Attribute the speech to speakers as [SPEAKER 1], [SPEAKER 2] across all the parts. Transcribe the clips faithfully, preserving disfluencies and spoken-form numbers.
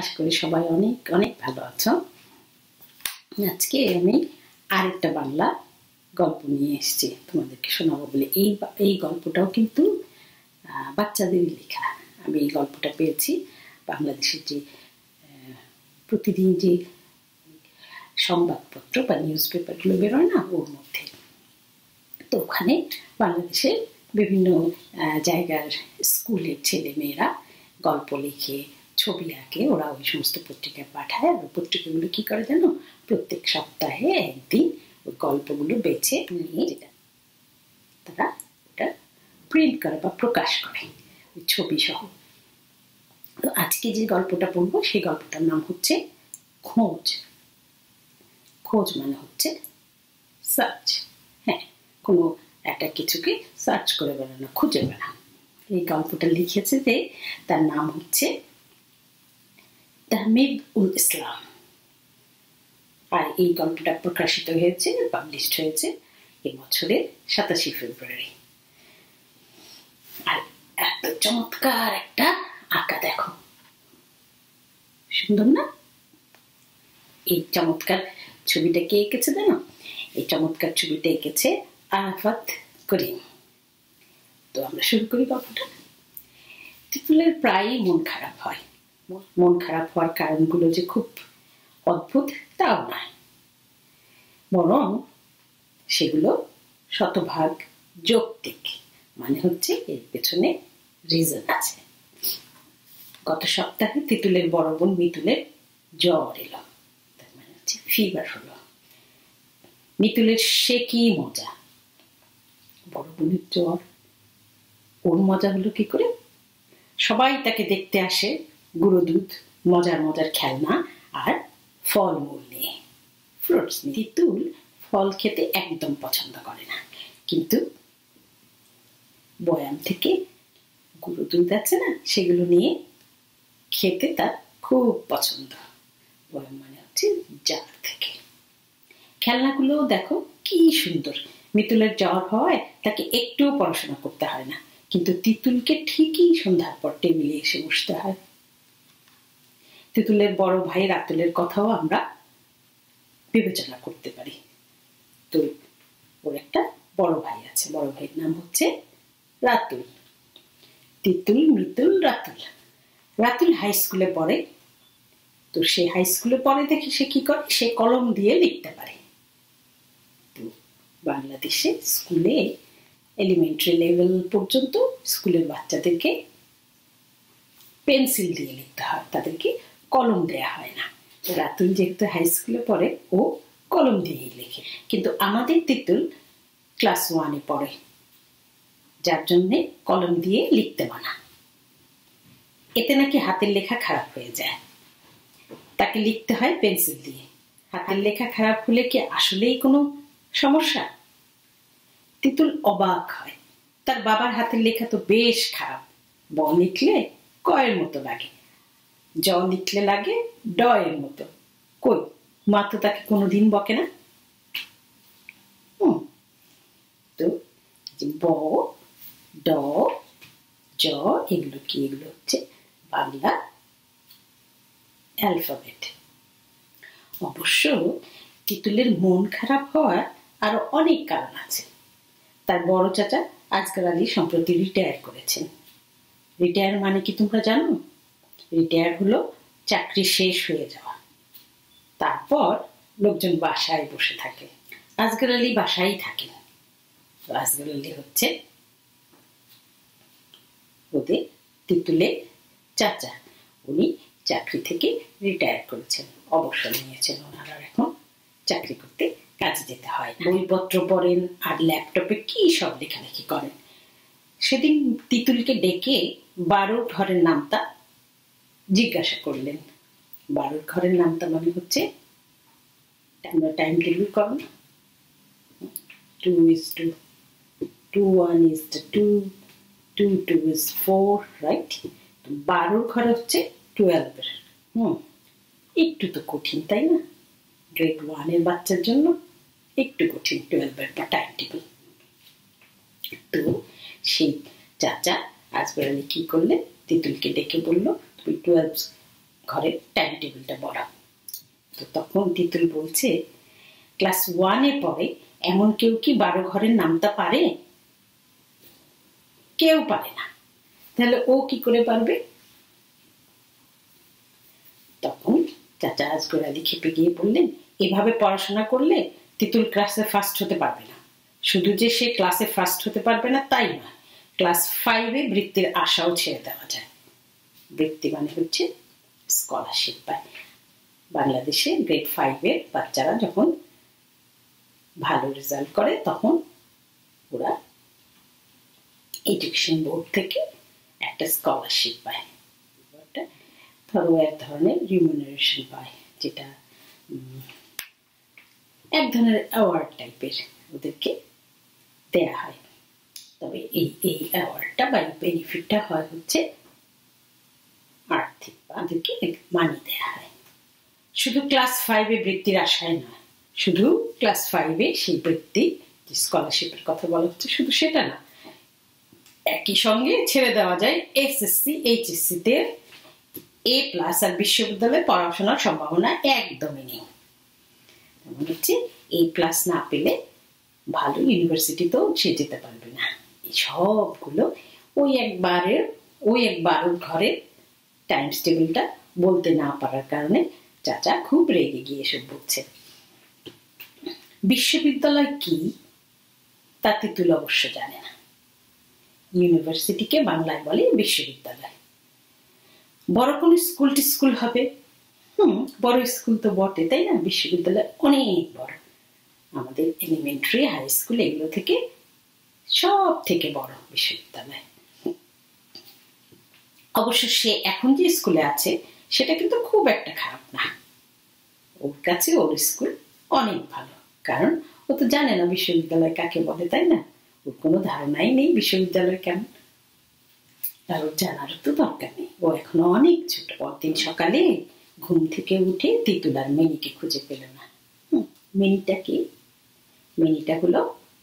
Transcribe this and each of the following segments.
[SPEAKER 1] আশা করি সবাই অনেক অনেক ভালো আছো। আজকে আমি আরেকটা বাংলা গল্প নিয়ে এসেছি তোমাদেরকে শোনাবো বলে। এই এই গল্পটাও কিন্তু বাচ্চাদের লেখা। আমি এই গল্পটা পেয়েছি বাংলাদেশের যে প্রতিদিন যে সংবাদপত্র বা নিউজ পেপারগুলো বেরোয় না, ওর মধ্যে। তো ওখানে বাংলাদেশের বিভিন্ন জায়গার স্কুলের ছেলে মেয়েরা গল্প লিখে, ছবি আঁকে, ওরা ওই সমস্ত পত্রিকায় পাঠায়। আর পত্রিকাগুলো কি করে জানো, প্রত্যেক সপ্তাহে একদিন ওই গল্পগুলো বেছে নিয়ে যেটা তারা ওটা প্রিন্ট করে বা প্রকাশ করে ওই ছবি সহ। তো আজকে যে গল্পটা পড়বো সেই গল্পটার নাম হচ্ছে খোঁজ। খোঁজ মানে হচ্ছে সার্চ। হ্যাঁ, কোনো একটা কিছুকে সার্চ করে বেড়ানো, খুঁজে বেড়ানো। এই গল্পটা লিখেছে যে, তার নাম হচ্ছে তাহমিদ উল ইসলাম। আর এই গল্পটা প্রকাশিত হয়েছে, পাবলিশড হয়েছে এই বছরের সাতাশে ফেব্রুয়ারি। আর এত চমৎকার একটা আঁকা, দেখো সুন্দর না? এই চমৎকার ছবিটা কে এঁকেছে জানো? এই চমৎকার ছবিটা এঁকেছে আরাফাত করিম। তো আমরা শুরু করি গল্পটা। তিতুলের প্রায়ই মন খারাপ হয়। মন খারাপ হওয়ার কারণগুলো যে খুব অদ্ভুত তাও নয়, বরং সেগুলো শতভাগ যৌক্তিক। মানে হচ্ছে এর পেছনে রিজন আছে। গত সপ্তাহে তিতুলের বড় বোন মিতুলের জ্বর এলো, তার মানে হচ্ছে ফিভার হলো। মিতুলের সে কি মজা, বড় বোনের জ্বর, ওর মজা হলো কি করে? সবাই তাকে দেখতে আসে গুঁড়ো দুধ, মজার মজার খেলনা আর ফলমূল নিয়ে, ফ্রুটস নিয়ে। তিতুল ফল খেতে একদম পছন্দ করে না, কিন্তু বয়াম থেকে গুঁড়ো দুধ আছে না, সেগুলো নিয়ে খেতে তার খুব পছন্দ। বয়াম মানে হচ্ছে জার থেকে। খেলনাগুলো দেখো কি সুন্দর। মিতুলের জ্বর হওয়ায় তাকে একটুও পড়াশোনা করতে হয় না, কিন্তু তিতুলকে ঠিকই সন্ধ্যার পর টেবিলে এসে বসতে হয়। তিতুলের বড় ভাই রাতুলের কথাও আমরা বিবেচনা করতে পারি। তো ওর একটা বড় ভাই আছে, বড় ভাইয়ের নাম হচ্ছে রাতুল। তিতুল, মিতুল, রাতুল। রাতুল হাই স্কুলে পড়ে। তো সে হাই স্কুলে পড়ে দেখে সে কি করে, সে কলম দিয়ে লিখতে পারে। তো বাংলাদেশে স্কুলে এলিমেন্টারি লেভেল পর্যন্ত স্কুলের বাচ্চাদেরকে পেন্সিল দিয়ে লিখতে হয়, তাদেরকে কলম দেয়া হয় না। রাতুল যেহেতু হাই স্কুলে পড়ে, ও কলম দিয়েই লেখে। কিন্তু আমাদের তিতুল ক্লাস ওয়ানে পড়ে, যার জন্যে কলম দিয়ে লিখতে মানা। এতে নাকি হাতের লেখা খারাপ হয়ে যায়, তাকে লিখতে হয় পেন্সিল দিয়ে। হাতের লেখা খারাপ হলে কি আসলেই কোনো সমস্যা? তিতুল অবাক হয়, তার বাবার হাতের লেখা তো বেশ খারাপ। ব লিখলে কয়ের মতো লাগে, জ লিখলে লাগে ড এর মতো। কই, মা তো তাকে কোনোদিন বকে না। হুম তো ব, ড, জ এগুলো কি? এগুলো হচ্ছে বাংলা অ্যালফাবেট। অবশ্য তিতুলের মন খারাপ হওয়ার আরো অনেক কারণ আছে। তার বড় চাচা আজগর আলী সম্প্রতি রিটায়ার করেছেন। রিটায়ার মানে কি তোমরা জানো? রিটায়ার হলো চাকরি শেষ হয়ে যাওয়া, তারপর লোকজন বাসায় বসে থাকে। আজগর আলী বাসায় থাকেন। আজগর আলী হচ্ছে ওদের তিতুলের চাচা। উনি চাকরি থেকে রিটায়ার করেছেন, অবসর নিয়েছেন। ওনারা এখন চাকরি করতে কাজে যেতে হয়। বইপত্র পড়েন আর ল্যাপটপে কি সব লেখালেখি করেন। সেদিন তিতুলকে ডেকে বারোর ঘরের নামটা জিজ্ঞাসা করলেন। বারোর ঘরের নামটা মানে হচ্ছে আমরা টাইম টেবিল করো না, two is two, two one is two, two two is four, right? বারোর ঘরে হচ্ছে টুয়েলভের। হুম একটু তো কঠিন, তাই না? গ্রেড ওয়ানের বাচ্চার জন্য একটু কঠিন টুয়েলভের বা টাইম টেবিল। তো সেই চাচা আজগর আলী কি করলেন, তিতুলকে ডেকে বললো, তুমি টুয়েলভ ঘরের টাইম টেবিলটা বড়। তো তখন তিতুল বলছে, ক্লাস ওয়ানে পড়ে, এমন কেউ কি বারো ঘরের নামটা পারে? কেউ পারে না, তাহলে ও কি করে পারবে? তখন চাচা আজগর আলী খেপে গিয়ে বললেন, এভাবে পড়াশোনা করলে তিতুল ক্লাসে ফার্স্ট হতে পারবে না। শুধু যে সে ক্লাসে ফার্স্ট হতে পারবে না তাই নয়, ক্লাস ফাইভে বৃত্তির আশাও ছেড়ে দেওয়া যায়। বৃত্তি মানে হচ্ছে স্কলারশিপ পায়। বাংলাদেশে গ্রেড ফাইভের বাচ্চারা যখন ভালো রেজাল্ট করে তখন ওরা এডুকেশন বোর্ড থেকে একটা স্কলারশিপ পায়, ধরো এক ধরনের রিমিউনারেশন পায়, যেটা এক ধরনের অ্যাওয়ার্ড টাইপের ওদেরকে দেয়া হয়। তবে এই এই অ্যাওয়ার্ডটা বা বেনিফিটটা হয় হচ্ছে আর্থিক, ওদেরকে মানি দেয়া হয়। শুধু ক্লাস ফাইভে বৃত্তির আশায় নয়, শুধু ক্লাস ফাইভে সেই বৃত্তি যে স্কলারশিপের কথা বলা হচ্ছে শুধু সেটা না, একই সঙ্গে ছেড়ে দেওয়া যায় এসএসসি এইচএসসি তে এ প্লাস, আর বিশ্ববিদ্যালয়ে পড়াশোনার সম্ভাবনা একদমই নেই। তেমন হচ্ছে এ প্লাস না পেলে ভালো ইউনিভার্সিটিতেও সে যেতে পারবে না। এই সবগুলো ওই একবারের ওই একবারের ঘরের টাইমস টেবিলটা বলতে না পারার কারণে চাচা খুব রেগে গিয়ে এসব বলছে। বিশ্ববিদ্যালয় কি তা তিতুল অবশ্য জানে না। ইউনিভার্সিটিকে বাংলায় বলে বিশ্ববিদ্যালয়। বড় কোন স্কুল টিস্কুল হবে, হুম বড় স্কুল তো বটে, তাই না? বিশ্ববিদ্যালয় অনেক বড়, আমাদের এলিমেন্টারি হাই স্কুল এগুলো থেকে সব থেকে বড় বিশ্ববিদ্যালয়। অবশ্য সে এখন যে স্কুলে আছে সেটা কিন্তু খুব একটা খারাপ না, ওর কাছে ওর স্কুল অনেক ভালো, কারণ ও তো জানে না বিশ্ববিদ্যালয় কাকে বলে, তাই না? ওর কোনো ধারণাই নেই বিশ্ববিদ্যালয় কেমন, আর ওর জানারও তো দরকার নেই, ও এখনো অনেক ছোট। পরদিন সকালে ঘুম থেকে উঠে তিতুল আর মিনিকে খুঁজে পেল না। মিনিটা কি? মিনিটা হলো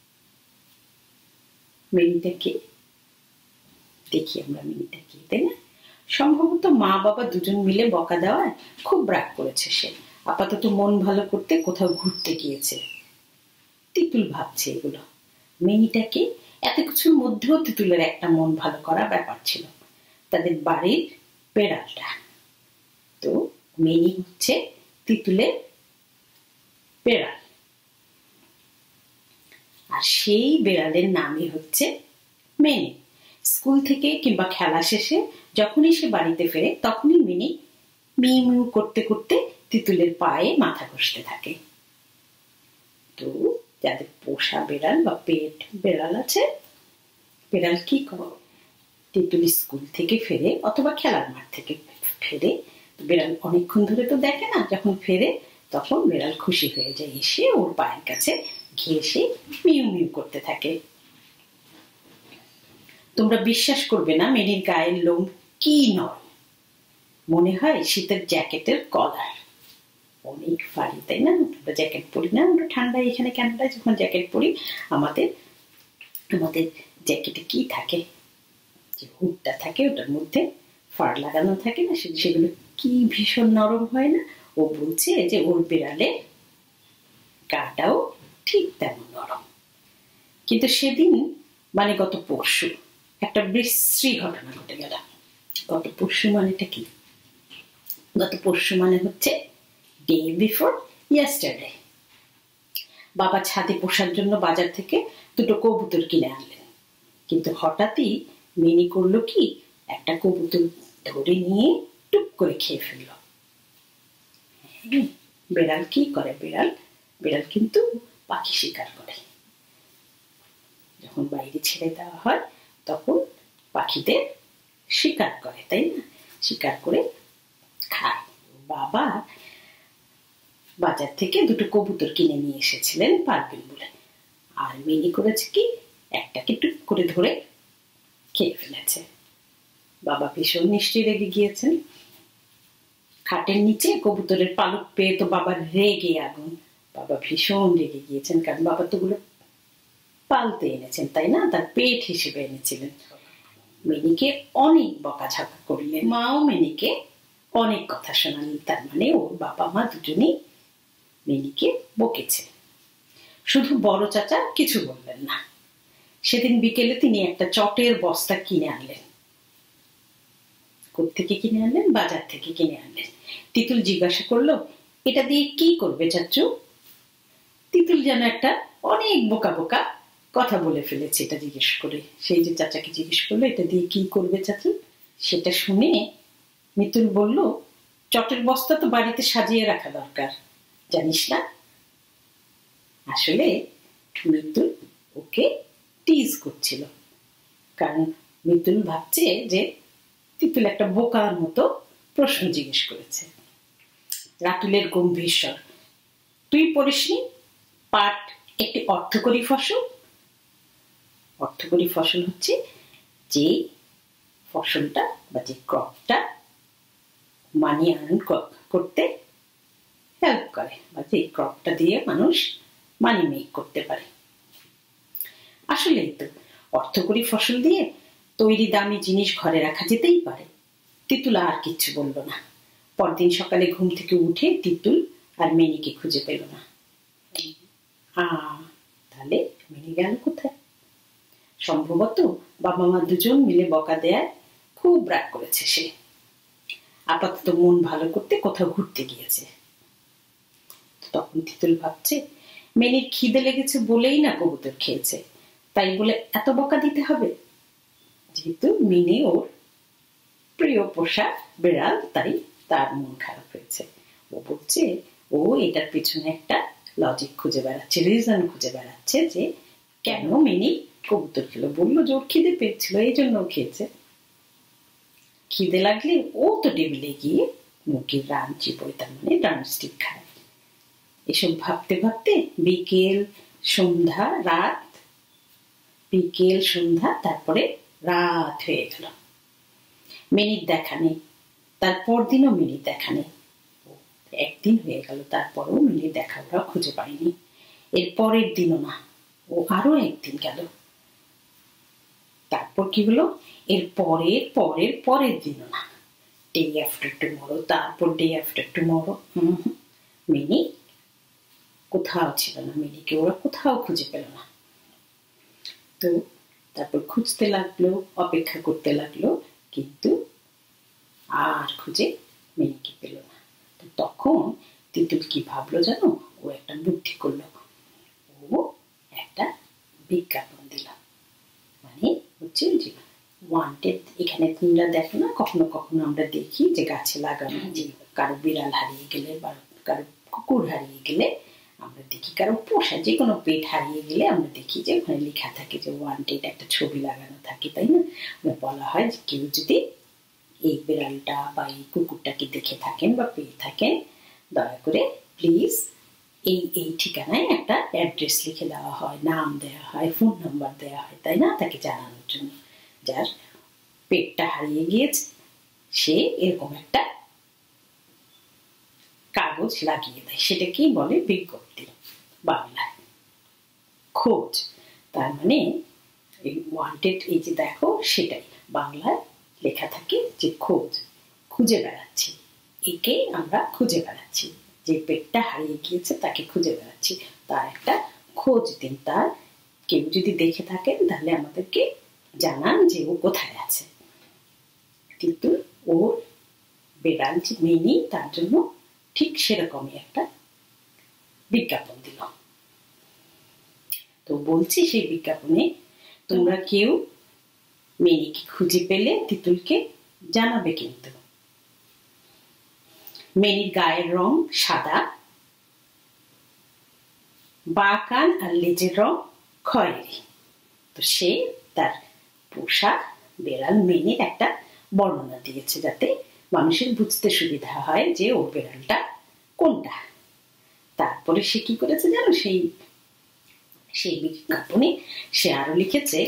[SPEAKER 1] মিনিটা কি দেখি আমরা মিনিটা কি, তাই না? সম্ভবত মা বাবা দুজন মিলে বকা দেওয়ায় খুব রাগ করেছে সে, আপাতত মন ভালো করতে কোথাও ঘুরতে গিয়েছে। তিতুল ভাবছে এগুলো। মিনিটাকে এত কিছুর মধ্যেও তিতুলের একটা মন ভালো করা ব্যাপার ছিল, তাদের বাড়ির বেড়ালটা। তো মিনি হচ্ছে তিতুলের বেড়াল, আর সেই বেড়ালের নামই হচ্ছে মিনি। স্কুল থেকে কিংবা খেলা শেষে যখনই সে বাড়িতে ফেরে তখনই মিনি মিউ মিউ করতে করতে তিতুলের পায়ে মাথা ঘষতে থাকে। তো যাদের পোষা বেড়াল বা পেট বেড়াল আছে, বেড়াল কি করে, তিতুল স্কুল থেকে ফেরে অথবা খেলার মাঠ থেকে ফেরে, বেড়াল অনেকক্ষণ ধরে তো দেখে না, যখন ফেরে তখন বেড়াল খুশি হয়ে যায়, এসে ওর পায়ের কাছে ঘেঁষে মিউ মিউ করতে থাকে। তোমরা বিশ্বাস করবে না মিনির গায়ের লোম কি নরম, মনে হয় শীতের জ্যাকেটের কলার। অনেক ফাড়ি, তাই না? আমরা জ্যাকেট পরি না, আমরা ঠান্ডায় এখানে কানাডায় যখন জ্যাকেট পরি আমাদের আমাদের জ্যাকেটে কি থাকে, যে হুডটা থাকে ওটার মধ্যে ফাড় লাগানো থাকে না, সেগুলো কি ভীষণ নরম হয় না? ও বলছে যে ওর বেড়ালে গাটাও ঠিক তেমন নরম। কিন্তু সেদিন মানে গত পরশু একটা বিশ্রী ঘটনা ঘটে গেল। গত পরশু মানেটা কি? গত পরশু মানে হচ্ছে ডে বিফোর ইয়েস্টারডে। বাবা ছাদে পোষার জন্য বাজার থেকে দুটো কবুতর কিনে আনলেন, কিন্তু হঠাৎই মিনি করলো কি, একটা কবুতর ধরে নিয়ে টুক করে খেয়ে ফেলল। বেড়াল কি করে? বেড়াল বেড়াল কিন্তু পাখি শিকার করে, যখন বাইরে ছেড়ে দেওয়া হয় তখন পাখিদের শিকার করে, তাই না? শিকার করে খায়। বাবা বাজার থেকে দুটো কবুতর কিনে নিয়ে এসেছিলেন পারবেন বলে, আর মিনি করেছে কি, একটাকে টুক করে ধরে খেয়ে ফেলেছে। বাবা ভীষণ নিশ্চয়ই রেগে গিয়েছেন। খাটের নিচে কবুতরের পালক পেয়ে তো বাবার রেগে আগুন। বাবা ভীষণ রেগে গিয়েছেন, কারণ বাবা তো গুলো পালতে এনেছেন, তাই না? তার পেট হিসেবে এনেছিলেন। মিনিকে অনেক বকাঝকা করলেন। মাও মিনিকে অনেক কথা শোনালেন। তার মানে ওর বাবা মা দুজনেই মিনিকে বকেছে। শুধু বড় চাচা কিছু বললেন না। সেদিন বিকেলে তিনি একটা চটের বস্তা কিনে আনলেন। কোত্থেকে কিনে আনলেন? বাজার থেকে কিনে আনলেন। তিতুল জিজ্ঞাসা করলো, এটা দিয়ে কি করবে চাচু? তিতুল যেন একটা অনেক বোকা বোকা কথা বলে ফেলেছে এটা জিজ্ঞেস করে। সেই যে চাচাকে জিজ্ঞেস করলো, এটা দিয়ে কি করবে চাচু? সেটা শুনে মিতুল বলল, চটের বস্তা তো বাড়িতে সাজিয়ে রাখা দরকার, জানিস না? আসলে মিতুল ওকে টিজ করছিল, কারণ মিতুল ভাবছে যে তিতুল একটা বোকার মতো প্রশ্ন জিজ্ঞেস করেছে। রাতুলের গম্ভীর স্বর, তুই পড়িসনি পাট একটি অর্থকরী ফসল? অর্থকরী ফসল হচ্ছে যে ফসলটা বা যে ক্রপটা মানি আর্ন করতে হেল্প করে, বা যে ক্রপটা দিয়ে মানুষ মানি মেক করতে পারে। আসলেই তো অর্থকরী ফসল দিয়ে তৈরি দামি জিনিস ঘরে রাখা যেতেই পারে। তিতুল আর কিচ্ছু বলল না। পরদিন সকালে ঘুম থেকে উঠে তিতুল আর মিনিকে খুঁজে পেল না। তাহলে মিনি গেল কোথায়? সম্ভবত বাবা মা দুজন মিলে বকা দেয়ায় খুব রাগ করেছে সে। আপাতত মন ভালো করতে কোথাও ঘুরতে গিয়েছে। তখন তিতুল ভাবছে, মিনির খিদে লেগেছে বলেই না কবুতর খেয়েছে, তাই বলে এত বকা দিতে হবে? যেহেতু মিনি ওর প্রিয় পোষা বিড়াল, তাই তার মন খারাপ হয়েছে। ও বলছে ও এটার পিছনে একটা লজিক খুঁজে বেড়াচ্ছে, রিজন খুঁজে বেড়াচ্ছে যে কেন মিনি কবুতর খেলো। বললো যে ওর খিদে পেয়েছিল, এই জন্য খেয়েছে। খিদে লাগলে ও তো টেবিলে গিয়ে মুরগির রান চিবোয়, তার মানে ড্রামস্টিক খায়। এসব ভাবতে ভাবতে বিকেল সন্ধ্যা রাত, বিকেল সন্ধ্যা তারপরে রাত হয়ে গেল। মিনির দেখা নেই। তারপর দিনও মিনির দেখা নেই। একদিন হয়ে গেল, তারপরেও মিনির দেখা ওরা খুঁজে পায়নি। এর পরের দিনও না, ও আরো একদিন গেল। তারপর কি হলো? এর পরের পরের পরের দিনও না, ডে আফটার টুমরো, তারপর ডে আফটার টুমরো। হম মিনি কোথাও ছিল না। মিনিকে ওরা কোথাও খুঁজে পেল না। তো তারপর খুঁজতে লাগলো, অপেক্ষা করতে লাগলো, কিন্তু আর খুঁজে মিনিকে পেল না। তো তখন তিতুল কি ভাবলো জানো? ও একটা বুদ্ধি করলো। ও একটা বিজ্ঞাপন দিল। মানে হচ্ছে যে ওয়ান্টেড, এখানে তোমরা দেখো না, কখনো কখনো আমরা দেখি যে গাছে লাগানো, যে কারো বিড়াল হারিয়ে গেলে বা কারো কুকুর হারিয়ে গেলে আমরা দেখি, কারো পোষা যে কোনো পেট হারিয়ে গেলে আমরা দেখি যে ওখানে লেখা থাকে যে ওয়ান্টেড, একটা ছবি লাগানো থাকে, তাই না? বলা হয় যে কেউ যদি এই বিড়ালটা বা এই কুকুরটাকে দেখে থাকেন বা পেয়ে থাকেন, দয়া করে প্লিজ এই এই ঠিকানায় একটা অ্যাড্রেস লিখে দেওয়া হয়, নাম দেওয়া হয়, ফোন নাম্বার দেওয়া হয়, তাই না? তাকে জানানোর জন্য যার পেটটা হারিয়ে গিয়েছে সে এরকম একটা কাগজ লাগিয়ে দেয়। সেটাকেই বলে বিজ্ঞপ্তি, বাংলায় খোঁজ। তার মানে এই ওয়ান্টেড, এই যে দেখো, সেটাই বাংলায় লেখা থাকে যে খোঁজ, খুঁজে বেড়াচ্ছি, একে আমরা খুঁজে বেড়াচ্ছি, যে পেটটা হারিয়ে গিয়েছে তাকে খুঁজে বেড়াচ্ছি, তার একটা খোঁজ দিন। তার কেউ যদি দেখে থাকেন তাহলে আমাদেরকে জানান যে ও কোথায় আছে। কিন্তু ওর বেড়াল যে মিনি, তার জন্য ঠিক সেরকমই একটা বিজ্ঞাপন দিল। তো বলছি সেই বিজ্ঞাপনে তোমরা কেউ মিনিকে খুঁজে পেলে তিতুলকে জানাবে। কিন্তু মিনির গায়ের রং সাদা, বা কান আর লেজের রং খয়েরি। তো সে তার পোষা বেড়াল মিনির একটা বর্ণনা দিয়েছে, যাতে মানুষের বুঝতে সুবিধা হয় যে ওর বেড়ালটা কোনটা। তারপরে সে কি করেছে জানো? সেই সেই বিজ্ঞাপনে সে আরো লিখেছে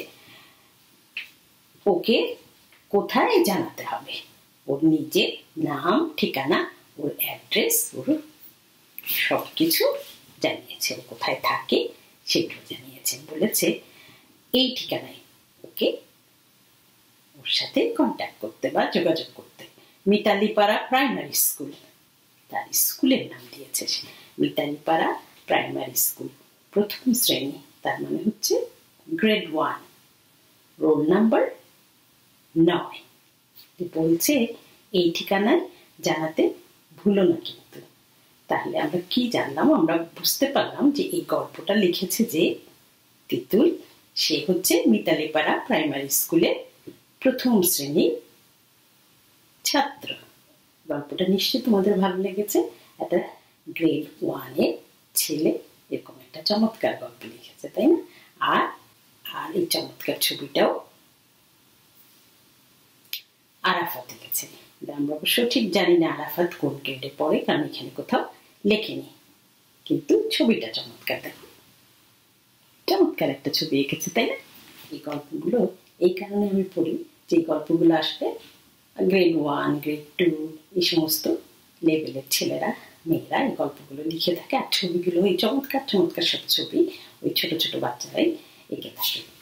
[SPEAKER 1] ওকে কোথায় জানাতে হবে, ওর নিজের নাম, ঠিকানা, ওর অ্যাড্রেস, ওর সবকিছু জানিয়েছে। ও কোথায় থাকে সেগুলো জানিয়েছে। বলেছে এই ঠিকানায় ওকে ওর সাথে কন্ট্যাক্ট করতে বা যোগাযোগ করতে। মিতালিপাড়া প্রাইমারি স্কুল, তার স্কুলের নাম দিয়েছে মিতালিপাড়া প্রাইমারি স্কুল, প্রথম শ্রেণী, তার মানে হচ্ছে গ্রেড ওয়ান, রোল নাম্বার নয়। বলছে এই ঠিকানায় জানাতে ভুলো না কিন্তু। তাহলে আমরা কি জানলাম? আমরা বুঝতে পারলাম যে এই গল্পটা লিখেছে যে তিতুল, সে হচ্ছে মিতালিপাড়া প্রাইমারি স্কুলের প্রথম শ্রেণীর ছাত্র। গল্পটা নিশ্চয়ই তোমাদের ভালো লেগেছে। একটা গ্রেড ওয়ানের ছেলে এরকম একটা চমৎকার গল্প লিখেছে, তাই না? আর আর এই চমৎকার ছবিটাও আরাফাত লিখেছে। আমরা অবশ্য ঠিক জানি না আরাফাত কোন গ্রেডে পড়ে, কারণ এখানে কোথাও লেখেনি, কিন্তু ছবিটা চমৎকার। দেখো, চমৎকার একটা ছবি এঁকেছে, তাই না? এই গল্পগুলো এই কারণে আমি পড়ি যে গল্পগুলো আসলে গ্রেড ওয়ান, গ্রেড টু, এই সমস্ত লেভেলের ছেলেরা, মেয়েরা এই গল্পগুলো লিখে থাকে। আর ছবিগুলো, এই চমৎকার চমৎকার সব ছবি ওই ছোট ছোট বাচ্চারাই এঁকে থাকে।